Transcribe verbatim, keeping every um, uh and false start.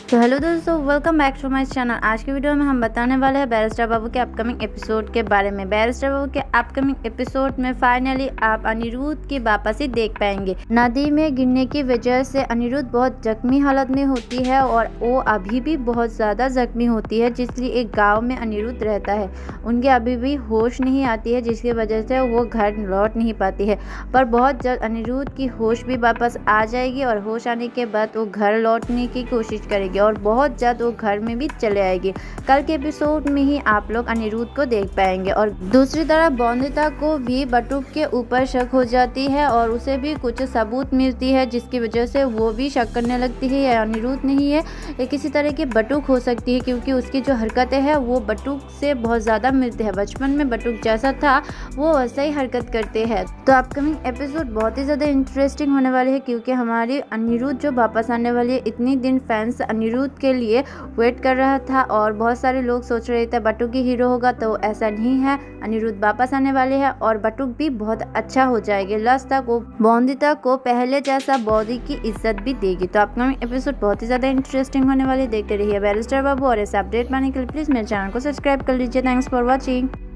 तो हेलो दोस्तों, welcome back to my channel. आज की वीडियो में हम बताने वाले हैं बैरिस्टर बाबू के अपकमिंग एपिसोड के बारे में। बैरिस्टर बाबू के अपकमिंग एपिसोड में फाइनली आप अनिरुद्ध की वापसी देख पाएंगे। नदी में गिरने की वजह से अनिरुद्ध बहुत जख्मी हालत में होती है और वो अभी भी बहुत ज़्यादा जख्मी होती है, जिसलिए एक गाँव में अनिरुद्ध रहता है। उनके अभी भी होश नहीं आती है, जिसकी वजह से वो घर लौट नहीं पाती है। पर बहुत जल्द अनिरुद्ध की होश भी वापस आ जाएगी और होश आने के बाद वो घर लौटने की कोशिश करेगी और बहुत जल्द वो घर में भी चले आएगी। कल के एपिसोड में ही आप लोग अनिरुद्ध को देख पाएंगे। और दूसरी तरफ बोंदिता को भी बटुक के ऊपर शक हो जाती है और उसे भी कुछ सबूत मिलती है, जिसकी वजह से वो भी शक करने लगती है या अनिरुद्ध नहीं है, या किसी तरह की बटुक हो सकती है, क्योंकि उसकी जो हरकतें हैं वो बटुक से बहुत ज़्यादा मिलती है। बचपन में बटुक जैसा था वो वैसा ही हरकत करते हैं। तो अपकमिंग एपिसोड बहुत ही ज़्यादा इंटरेस्टिंग होने वाली है, क्योंकि हमारी अनिरुद्ध जो वापस आने वाली है। इतनी दिन फैंस अनिरुद्ध के लिए वेट कर रहा था और बहुत सारे लोग सोच रहे थे बटुक ही हीरो होगा, तो ऐसा नहीं है। अनिरुद्ध वापस आने वाले हैं और बटुक भी बहुत अच्छा हो जाएगी। लास्ट तक वो बोंदिता को पहले जैसा बॉडी की इज्जत भी देगी। तो अपकमिंग एपिसोड बहुत ही ज़्यादा इंटरेस्टिंग होने वाली, देखते रहिए बैरिस्टर बाबू। और ऐसे अपडेट पाने के लिए प्लीज़ मेरे चैनल को सब्सक्राइब कर लीजिए। Thanks for watching.